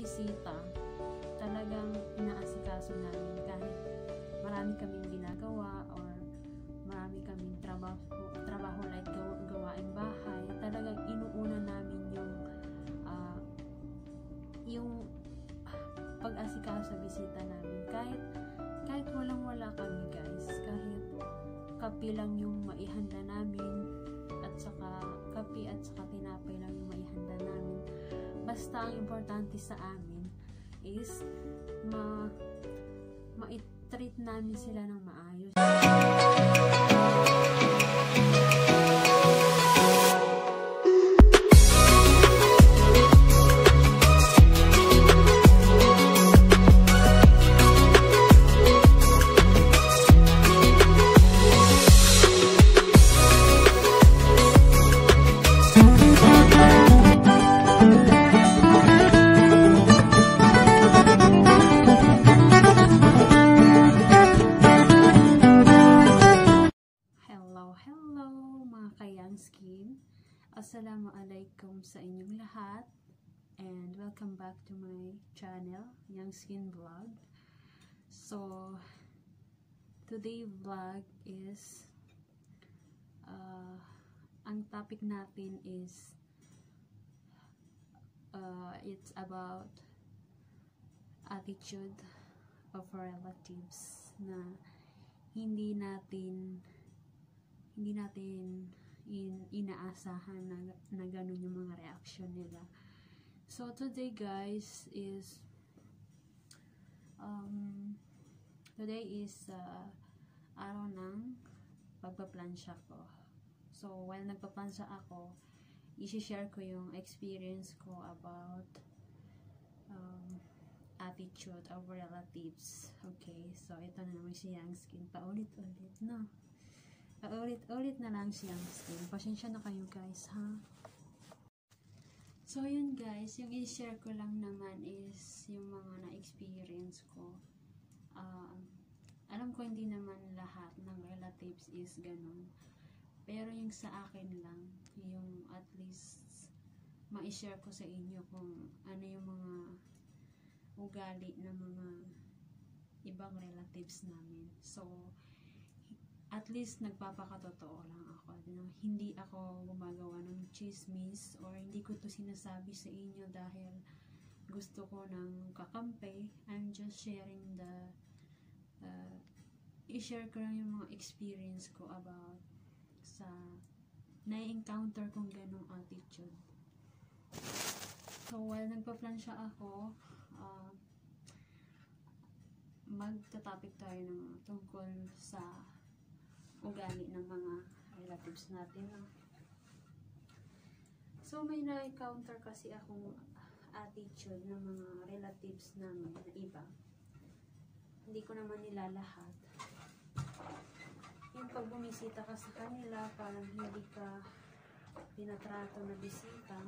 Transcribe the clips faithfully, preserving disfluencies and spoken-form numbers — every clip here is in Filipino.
bisita, talagang inaasikaso namin kahit marami kaming ginagawa or marami kaming trabaho, trabaho like gawaing bahay, talagang inuuna namin yung uh, yung pag-asikaso sa bisita namin. Kahit kahit walang-wala kami guys, kahit kape lang yung maihanda namin at saka kape at saka tinapay lang yung maihanda namin, basta ang importante sa amin is ma ma-treat namin sila ng maayos. Assalamualaikum sa inyong lahat and welcome back to my channel, Young Skin Vlog. So today vlog is uh, ang topic natin is uh, it's about attitude of relatives na hindi natin hindi natin in inaasahan na, na ganun yung mga reaction nila. So today guys is um, today is uh, araw ng pagpaplansya ko. So while nagpaplansya ako, i-share ko yung experience ko about um, attitude of relatives. Okay, so ito na naman si Young Skin, paulit-ulit no. Ulit-ulit na lang siyang skin. Pasensya na kayo guys, ha? So, yun guys. Yung i-share ko lang naman is yung mga na-experience ko. Uh, alam ko hindi naman lahat ng relatives is ganun. Pero yung sa akin lang, yung at least ma-share ko sa inyo kung ano yung mga ugali ng mga ibang relatives namin. So, at least nagpapakatotoo lang ako. Hindi ako gumagawa ng chismis or hindi ko to sinasabi sa inyo dahil gusto ko ng kakampi. I'm just sharing the uh, i-share ko lang yung mga experience ko about sa na-encounter kong ganong attitude. So while nagpa-plansya ako, uh, magta-topic tayo ng tungkol sa ugali ng mga relatives natin. No? So, may na-encounter kasi akong attitude ng mga relatives namin na iba. Hindi ko naman nila lahat. Yung pag bumisita ka sa kanila, parang hindi ka pinatrato na bisita.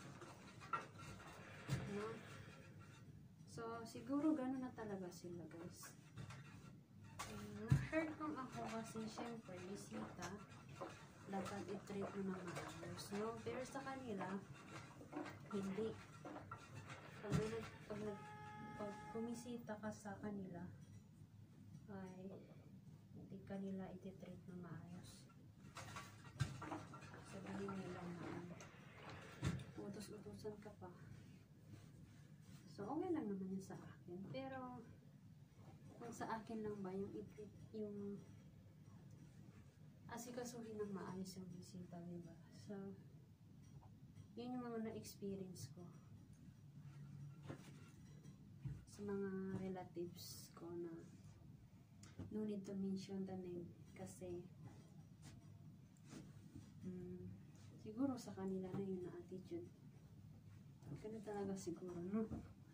No? So, siguro gano'n na talaga sila guys. Na-hurt kong ako kasi syempre bisita dapat i-treat mo ng maayos, no? Pero sa kanila hindi. Pag, nag, pag, nag, pag bumisita ka sa kanila ay hindi kanila i-treat ng maayos. Sabihin nila na utos-utusan ka pa. So okay lang naman yun sa akin, pero kung sa akin lang ba yung i-treat, yung asikasuhin ng maayos yung bisita, diba? So, yun yung mga na-experience ko sa mga relatives ko na no need to mention the name kasi um, siguro sa kanila na yun na attitude. Ganun talaga siguro, no?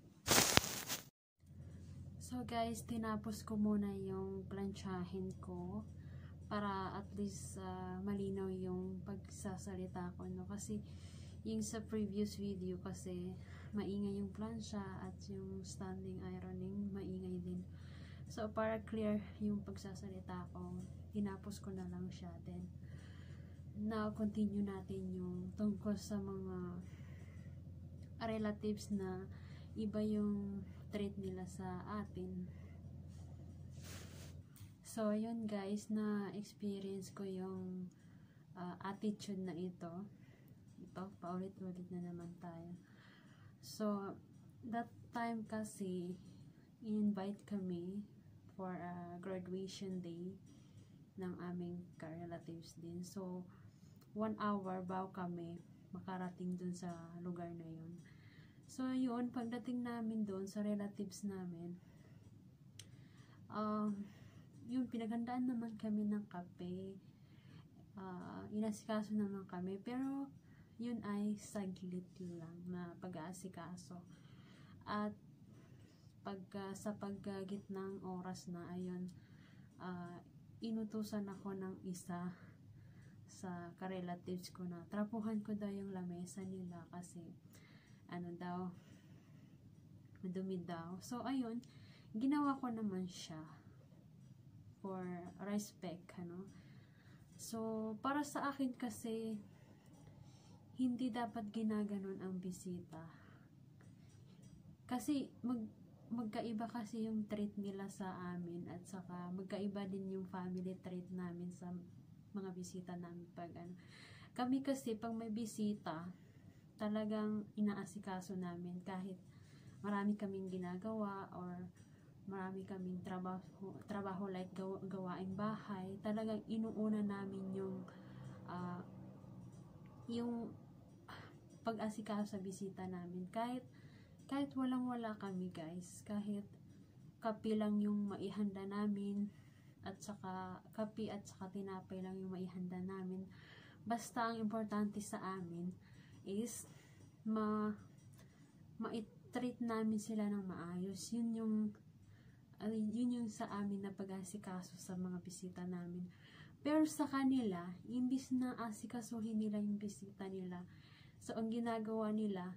So guys, tinapos ko muna yung plansyahin ko para at least uh, malinaw yung pagsasalita ko, no? Kasi yung sa previous video kasi maingay yung plansya at yung standing ironing maingay din. So para clear yung pagsasalita ko, tinapos ko na lang siya. Then now continue natin yung tungkol sa mga relatives na iba yung treat nila sa atin. So, yun guys, na experience ko yung uh, attitude na ito. Ito, paulit-ulit na naman tayo. So, that time kasi, in-invite kami for a graduation day ng aming ka-relatives din. So, one hour bago kami makarating dun sa lugar na yun. So, yun, pagdating namin dun sa relatives namin, um, yun, pinaghandaan naman kami ng kape, uh, inasikaso naman kami, pero yun ay saglit lang na pag-aasikaso. At pagka sa paggagit ng oras na ayun, uh, inutusan ako ng isa sa ka-relatives ko na trapuhan ko daw yung lamesa nila kasi ano daw, madumi daw. So ayun, ginawa ko naman siya for respect, ano. So para sa akin kasi hindi dapat ginaganon ang bisita. Kasi mag magkaiba kasi yung treat nila sa amin at saka magkaiba din yung family treat namin sa mga bisita namin pag ano. Kami kasi pag may bisita, talagang inaasikaso namin kahit marami kaming ginagawa or marami kaming trabaho, trabaho like gaw, gawaing bahay, talagang inuuna namin yung uh, yung pag-asikaso sa bisita namin. Kahit kahit walang-wala kami guys, kahit kape lang yung maihanda namin at saka kape at saka tinapay lang yung maihanda namin, basta ang importante sa amin is ma ma-treat namin sila ng maayos. Yun yung uh, yun yung sa amin na pag-asikaso sa mga bisita namin. Pero sa kanila, imbis na asikasuhin nila yung bisita nila, so ang ginagawa nila,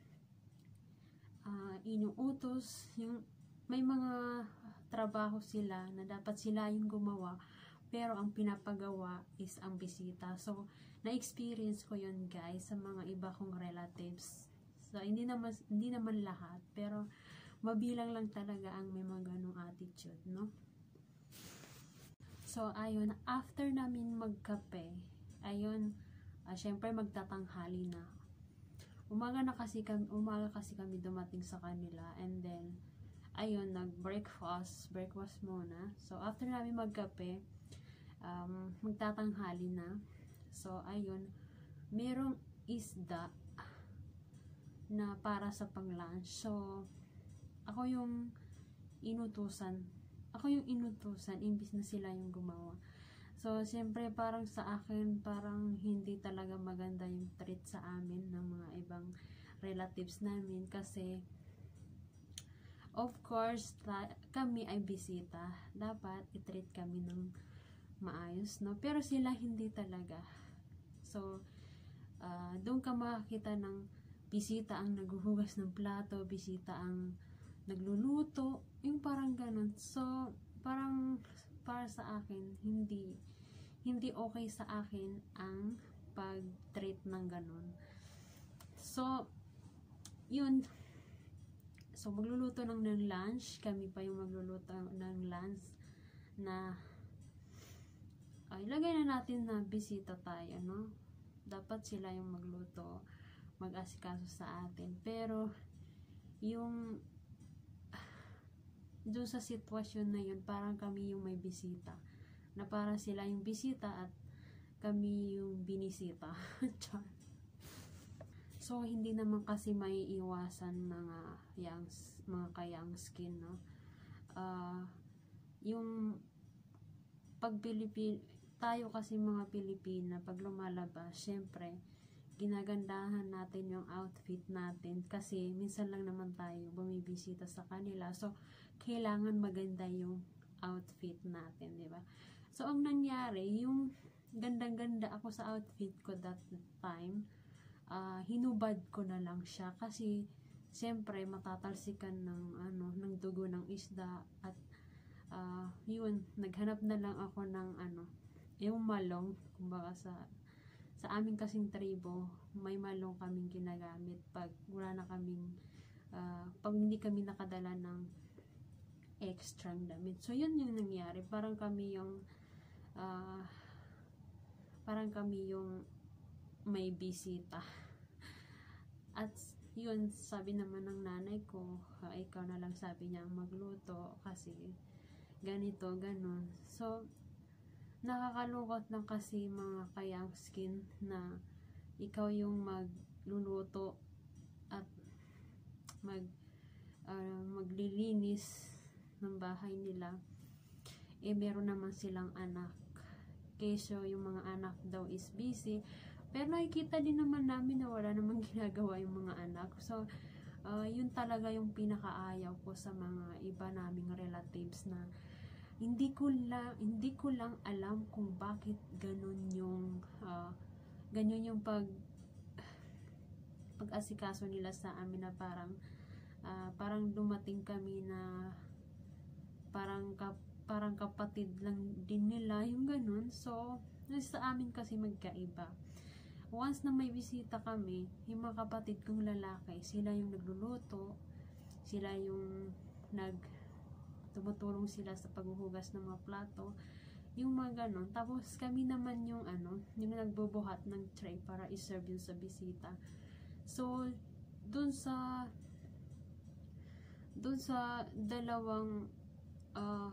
uh, inuutos, yung may mga trabaho sila na dapat sila yung gumawa, pero ang pinapagawa is ang bisita. So na-experience ko yun guys sa mga iba kong relatives. So hindi naman hindi naman lahat, pero mabilang lang talaga ang may mga ganung attitude, no? So ayun, after namin magkape, ayun, uh, syempre magtatanghali na. Umaga na kasi kami, umaga kasi kami dumating sa kanila, and then ayun, nag-breakfast, breakfast muna. So after namin magkape, um, magtatanghali na. So ayun, merong isda na para sa pang-lunch. So ako yung inutusan. Ako yung inutusan imbis na sila yung gumawa. So siyempre parang sa akin parang hindi talaga maganda yung treat sa amin ng mga ibang relatives namin kasi of course kami ay bisita, dapat i-treat kami ng maayos, no? Pero sila hindi talaga. So uh, doon ka makakita ng bisita ang naghuhugas ng plato, bisita ang nagluluto, yung parang ganun. So parang para sa akin hindi hindi okay sa akin ang pag-treat ng ganun. So yun, so magluluto ng, ng lunch, kami pa yung magluluto ng lunch na ay lagay na natin na bisita tayo, no? Dapat sila yung magluto, mag-asikaso sa atin, pero yung doon sa sitwasyon na yun, parang kami yung may bisita. Na parang sila yung bisita at kami yung binisita. So, hindi naman kasi may iwasan mga young, mga ka-young skin, no? Uh, yung pag Pilipin, tayo kasi mga Pilipina, pag lumalabas, syempre, ginagandahan natin yung outfit natin kasi minsan lang naman tayo bumibisita sa kanila. So, kailangan maganda yung outfit natin, di ba? So, ang nangyari, yung gandang-ganda ako sa outfit ko that time, uh, hinubad ko na lang siya kasi siyempre matatalsikan ng ano, ng dugo ng isda at uh, yun, naghanap na lang ako ng ano, yung malong, kumbaga sa sa amin kasing tribo, may malong kaming ginagamit pag wala na kaming uh, pag hindi kami nakadala ng extra damit. So yun yung nangyari, parang kami yung uh, parang kami yung may bisita. At yun, sabi naman ng nanay ko, uh, ikaw na lang, sabi niya, magluto kasi ganito, ganon. So nakakalungkot lang kasi mga kayang skin na ikaw yung magluluto at mag uh, maglilinis ng bahay nila, eh meron naman silang anak. Keso yung mga anak daw is busy, pero nakikita din naman namin na wala namang ginagawa yung mga anak. So uh, yun talaga yung pinakaayaw ko sa mga iba naming relatives, na hindi ko lang hindi ko lang alam kung bakit ganun yung uh, ganyan yung pag pag-asikaso nila sa amin, na parang uh, parang dumating kami na parang kap, parang kapatid lang din nila, yung ganun. So sa amin kasi magkaiba. Once na may bisita kami, yung mga kapatid kong lalaki, sila yung nagluluto, sila yung nag tumutulong sila sa paghuhugas ng mga plato, yung mga ganon. Tapos kami naman yung ano, yung nagbubuhat ng tray para iserve yun sa bisita. So dun sa dun sa dalawang uh,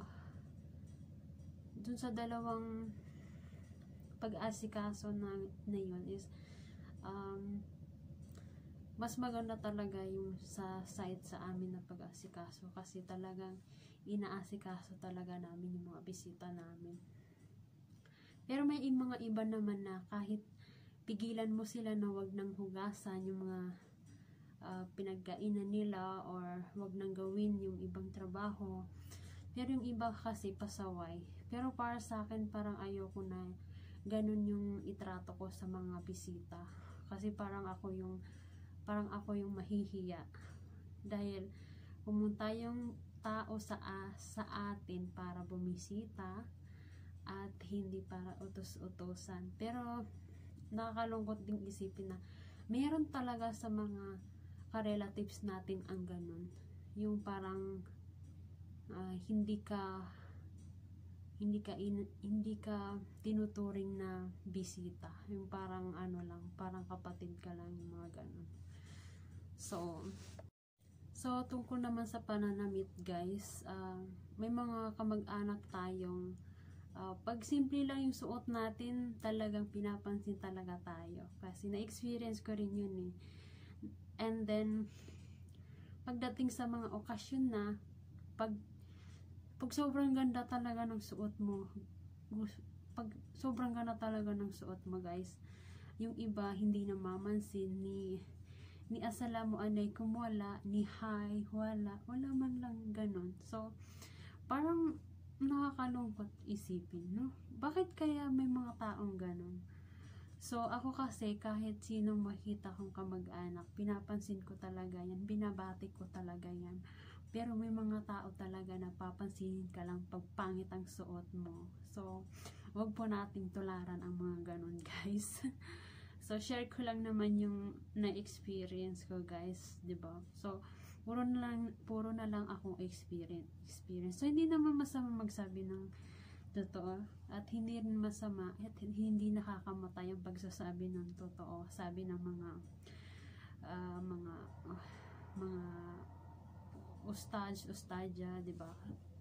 dun sa dalawang pag-asikaso na, na yun is um, mas maganda talaga yung sa side sa amin na pag-asikaso, kasi talagang inaasikaso talaga namin yung mga bisita namin. Pero may mga iba naman na kahit pigilan mo sila na wag nang hugasan yung mga uh, pinagkainan nila, or wag nang gawin yung ibang trabaho, pero yung iba kasi pasaway. Pero para sa akin, parang ayoko na ganun yung itrato ko sa mga bisita, kasi parang ako yung parang ako yung mahihiya dahil pumunta yung tao sa uh, sa atin para bumisita at hindi para utos-utosan. Pero nakakalungkot ding isipin na meron talaga sa mga ka-relatives natin ang ganun, yung parang uh, hindi ka hindi ka in, hindi ka tinuturing na bisita, yung parang ano lang, parang kapatid ka lang, yung mga ganun. So so tungkol naman sa pananamit guys, uh, may mga kamag-anak tayong uh, pag simple lang yung suot natin, talagang pinapansin talaga tayo, kasi na-experience ko rin yun eh. And then pagdating sa mga okasyon na, pag pag sobrang ganda talaga ng suot mo, pag sobrang ganda talaga ng suot mo guys, yung iba hindi namamansin, ni ni assalamualaikum wala, ni hi wala, wala man lang ganun. So parang nakakalungkot isipin, no? Bakit kaya may mga taong ganun? So ako kasi, kahit sinong makita kong kamag-anak, pinapansin ko talaga yan, binabati ko talaga yan. Pero may mga tao talaga na papansinin ka lang pag pangit ang suot mo. So wag po nating tularan ang mga ganun guys. So share ko lang naman yung na-experience ko guys, 'di ba? So puro na lang puro na lang akong experience experience. So hindi naman masama magsabi ng totoo, at hindi rin masama at hindi nakakamatay ang pagsasabi ng totoo, sabi ng mga uh, mga uh, mga ustad ustadya, 'di ba?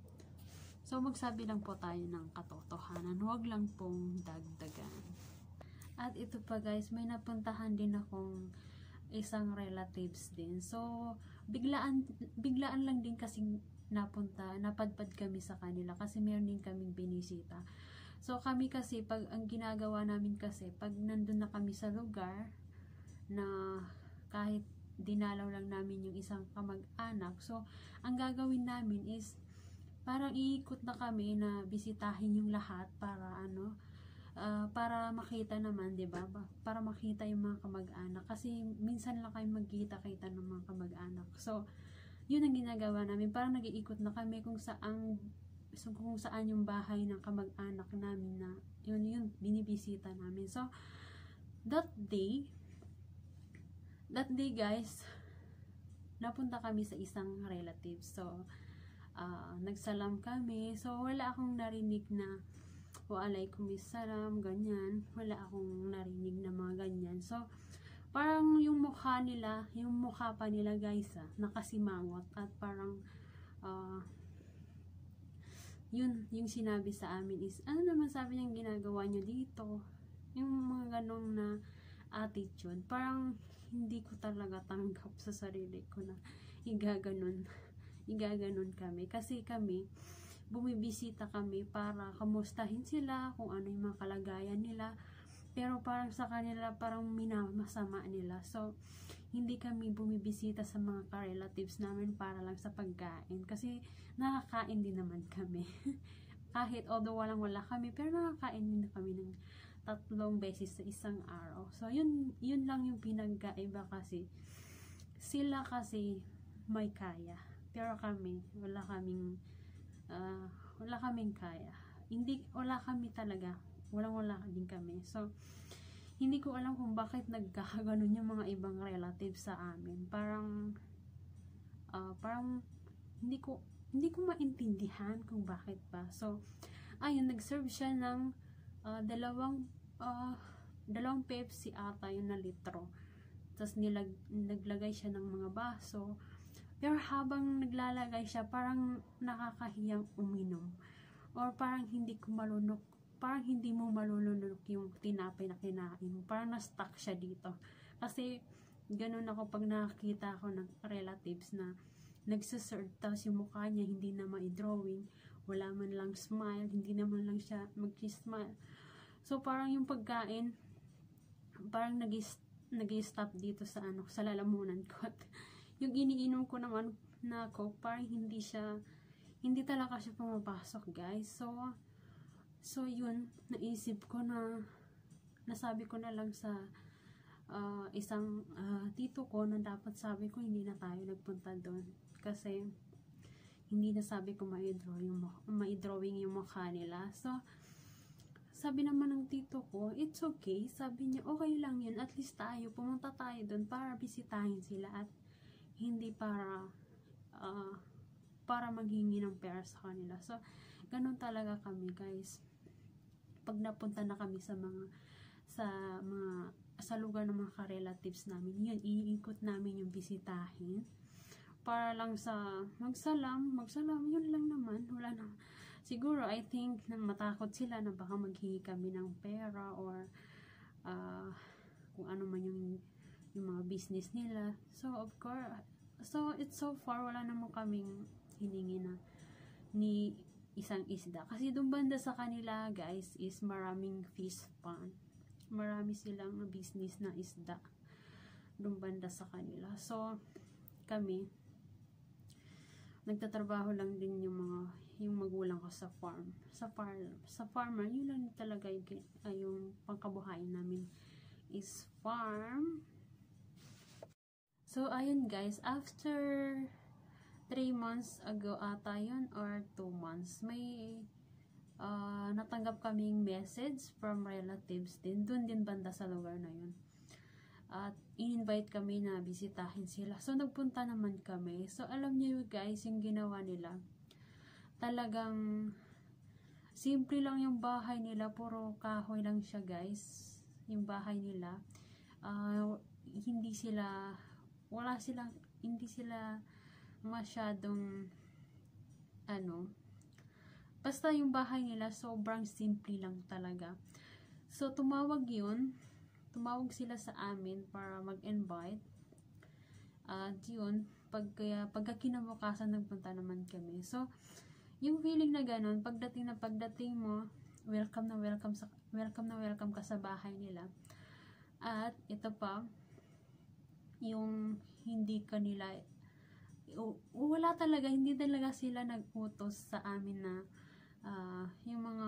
So magsabi lang po tayo ng katotohanan, huwag lang pong dagdagan. At ito pa guys, may napuntahan din akong isang relatives din. So biglaan biglaan lang din kasing napunta, napadpad kami sa kanila kasi meron din kaming binisita. So kami kasi, pag ang ginagawa namin kasi, pag nandun na kami sa lugar na kahit dinalaw lang namin yung isang kamag-anak, so ang gagawin namin is parang iikot na kami na bisitahin yung lahat para ano, uh, para makita naman, 'di ba? Para makita yung mga kamag-anak, kasi minsan lang kayo magkita-kita ng mga kamag-anak. So yun ang ginagawa namin, parang nag-iikot na kami kung saan so, kung saan yung bahay ng kamag-anak namin, na yun yun binibisita namin. So that day that day guys, napunta kami sa isang relative. So, uh, nagsalam kami. So, wala akong narinig na waalaikumsalam, ganyan. Wala akong narinig na mga ganyan. So, parang yung mukha nila, yung mukha pa nila guys, ah, nakasimangot. At parang, uh, yun, yung sinabi sa amin is, ano naman sabi niyang ginagawa niyo dito? Yung mga ganong na attitude, parang hindi ko talaga tanggap sa sarili ko na igaganon, igaganon kami. Kasi kami, bumibisita kami para kamustahin sila, kung ano yung mga kalagayan nila, pero parang sa kanila, parang minamasama nila. So, hindi kami bumibisita sa mga ka-relatives namin para lang sa pagkain. Kasi, nakakain din naman kami. Kahit, although walang wala kami, pero nakakain din kami ng tatlong beses sa isang araw. So, yun, yun lang yung pinagkaiba kasi. Sila kasi may kaya. Pero kami, wala kaming, uh, wala kaming kaya. Hindi, wala kami talaga. Walang wala din kami. So, hindi ko alam kung bakit nagkakaganon yung mga ibang relatives sa amin. Parang, uh, parang, hindi ko, hindi ko maintindihan kung bakit ba. So, ayun, nag-serve siya ng uh, dalawang, uh, dalawang Pepsi ata yun na litro. Tapos, nilag, naglagay siya ng mga baso. Pero habang naglalagay siya, parang nakakahiyang uminom. Or parang hindi ko malunok parang hindi mo malulunok yung tinapay na kinain mo. Parang na-stuck siya dito. Kasi, ganun ako pag nakakita ako ng relatives na nagsaserve, tapos yung mukha niya hindi na ma-drawing, wala man lang smile, hindi naman lang siya mag-smile. So, parang yung pagkain, parang nag-stop dito sa ano, sa lalamunan ko. At yung iniinom ko naman na Coke, parang hindi siya, hindi talaga siya pumapasok, guys. So, So, yun, naisip ko na, nasabi ko na lang sa uh, isang uh, tito ko na dapat sabi ko, hindi na tayo nagpunta doon. Kasi, hindi na sabi ko ma-drawing yung, ma-drawing yung mukha nila. So, sabi naman ng tito ko, it's okay. Sabi niya, okay lang yun. At least tayo, pumunta tayo doon para bisitahin sila at hindi para, uh, para maghingi ng pera sa kanila. So, ganun talaga kami, guys. Pag napunta na kami sa mga sa mga sa lugar ng mga ka-relatives namin, yun, iikot namin yung bisitahin para lang sa magsalam, magsalam, yun lang naman, wala na. Siguro, I think, nang matakot sila na baka maghingi kami ng pera or uh, kung ano man yung yung mga business nila. So, of course, so, it's so far, wala naman kaming hiningi na ni isang isda. Kasi doon banda sa kanila, guys, is maraming fish pond. Marami silang business na isda. Doon banda sa kanila. So, kami, nagtatrabaho lang din yung mga, yung magulang ko sa farm. Sa farm, sa farmer, yun lang talaga yung, uh, yung pangkabuhayan namin is farm. So, ayun guys, after three months ago ata yun or two months, may uh, natanggap kaming message from relatives din, dun din banda sa lugar na yun. At in-invite kami na bisitahin sila. So, nagpunta naman kami. So, alam niyo guys, yung ginawa nila, talagang simple lang yung bahay nila, puro kahoy lang siya guys. Yung bahay nila, uh, hindi sila, wala silang, hindi sila masyadong ano, basta yung bahay nila sobrang simple lang talaga. So tumawag yun, tumawag sila sa amin para mag-invite at uh, yun, pag, pagka kinabukasan nagpunta naman kami. So yung feeling na ganun, pagdating na pagdating mo, welcome na welcome sa, welcome na welcome ka sa bahay nila. At ito pa, yung hindi kanila wala talaga, hindi talaga sila nag-utos sa amin na uh, yung mga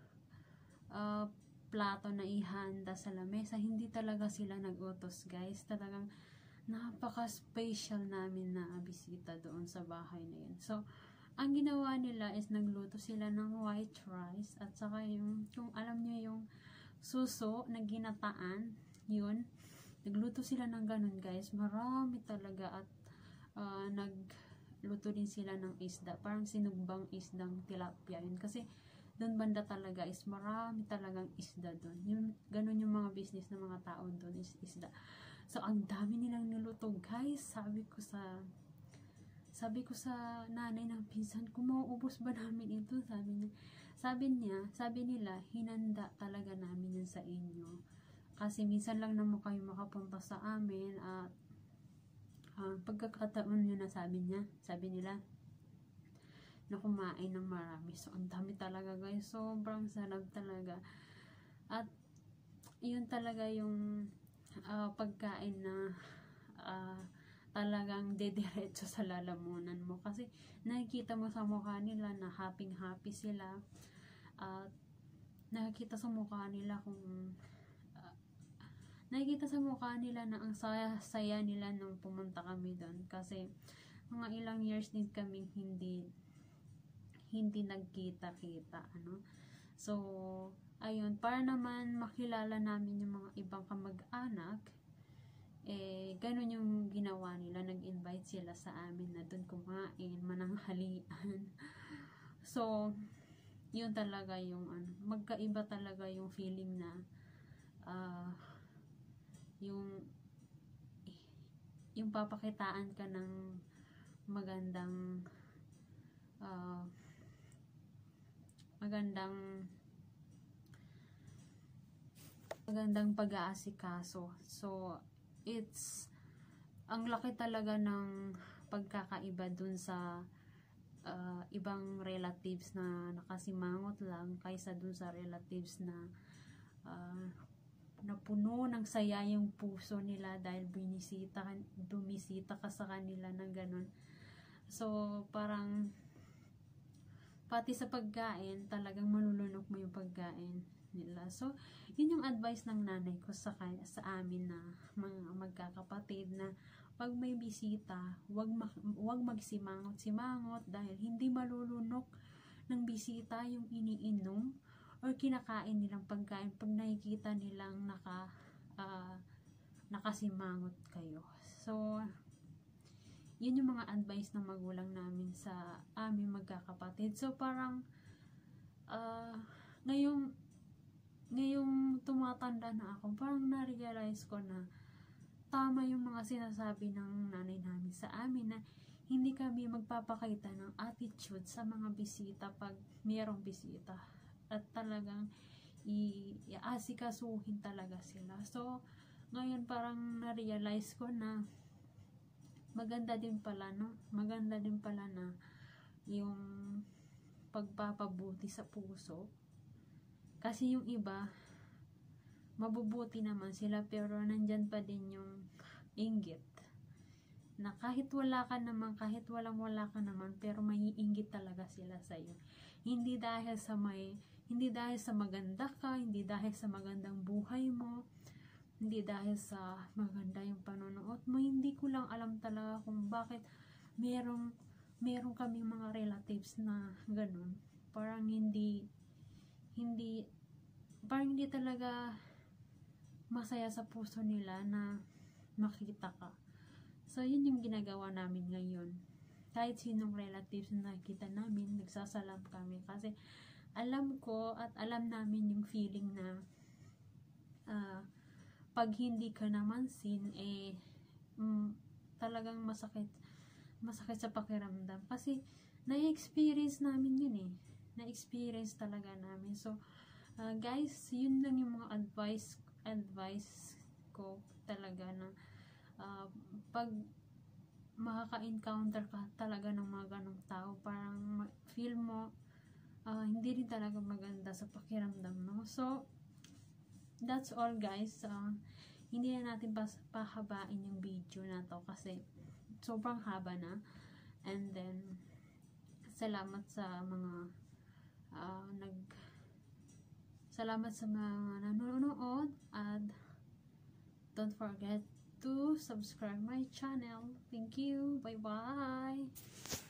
uh, plato na ihanda sa lamesa, hindi talaga sila nag-utos guys. Talagang napaka-special namin na bisita doon sa bahay na yun. So, ang ginawa nila is nagluto sila ng white rice at saka yung, yung alam nyo yung suso na ginataan, yun, nagluto sila ng ganun guys. Marami talaga at uh, nagluto din sila ng isda, parang sinugbang isdang tilapia yun, kasi doon banda talaga is marami talagang isda doon, yung ganun yung mga business ng mga tao doon is isda. So ang dami nilang niluto guys. Sabi ko sa sabi ko sa nanay ng pinsan ko, mauubos ba namin ito? Sabi niya, sabi niya, sabi nila, hinanda talaga namin yan sa inyo. Kasi minsan lang naman kayo makapunta sa amin at uh, pagkakataon nyo na, sabi niya, sabi nila, na kumain ng marami. So, ang dami talaga guys. Sobrang sarap talaga. At, yun talaga yung uh, pagkain na uh, talagang dediretso sa lalamunan mo. Kasi, nakikita mo sa mukha nila na happy-happy sila. At, nakikita sa mukha nila kung nakikita sa mukha nila na ang saya-saya nila nung pumunta kami doon, kasi mga ilang years din kami hindi hindi nagkita-kita, ano. So ayun, para naman makilala namin yung mga ibang kamag-anak, eh ganun yung ginawa nila, nag-invite sila sa amin na doon kumain, mananghalian. So yun talaga yung ano, magkaiba talaga yung feeling na uh, yung yung papakitaan ka ng magandang uh, magandang magandang pag-aasikaso. So it's ang laki talaga ng pagkakaiba dun sa uh, ibang relatives na nakasimangot lang kaysa dun sa relatives na uh, na puno ng saya yung puso nila dahil binisita, bumisita ka sa kanila ng ganun. So parang pati sa pagkain talagang malulunok mo yung pagkain nila. So yun yung advice ng nanay ko sa, sa amin na mga magkakapatid, na pag may bisita, wag, mag, wag magsimangot-simangot dahil hindi malulunok ng bisita yung iniinom or kinakain nilang pagkain pag nakikita nilang naka uh, nakasimangot kayo. So yun yung mga advice ng magulang namin sa aming magkakapatid. So parang uh, ngayong ngayong tumatanda na ako, parang na-realize ko na tama yung mga sinasabi ng nanay namin sa amin, na hindi kami magpapakita ng attitude sa mga bisita pag mayroong bisita, at talagang i-asikasuhin talaga sila. So ngayon parang na-realize ko na maganda din pala, no? Maganda din pala na yung pagpapabuti sa puso. Kasi yung iba, mabubuti naman sila pero nandyan pa din yung inggit. Na kahit wala ka naman, kahit walang wala ka naman, pero may inggit talaga sila sa'yo. Hindi dahil sa may, hindi dahil sa maganda ka, hindi dahil sa magandang buhay mo, hindi dahil sa maganda yung panonood mo. Hindi ko lang alam talaga kung bakit merong meron kaming mga relatives na ganun. Parang hindi hindi parang hindi talaga masaya sa puso nila na makita ka. So yun yung ginagawa namin ngayon. Kahit sinong relatives na nakita namin, nagsasalam kami kasi alam ko at alam namin yung feeling na uh, pag hindi ka naman sin, eh mm, talagang masakit masakit sa pakiramdam, kasi na-experience namin yun eh na-experience talaga namin. So uh, guys, yun lang yung mga advice advice ko talaga, na uh, pag makaka-encounter ka talaga ng mga ganong tao, parang feel mo uh, hindi rin talaga maganda sa pakiramdam, no? So that's all guys. Uh, hindi na natin pas pahabain yung video na to kasi sobrang haba na. And then salamat sa mga uh, nag salamat sa mga nanonood, and don't forget to subscribe my channel. Thank you. Bye bye.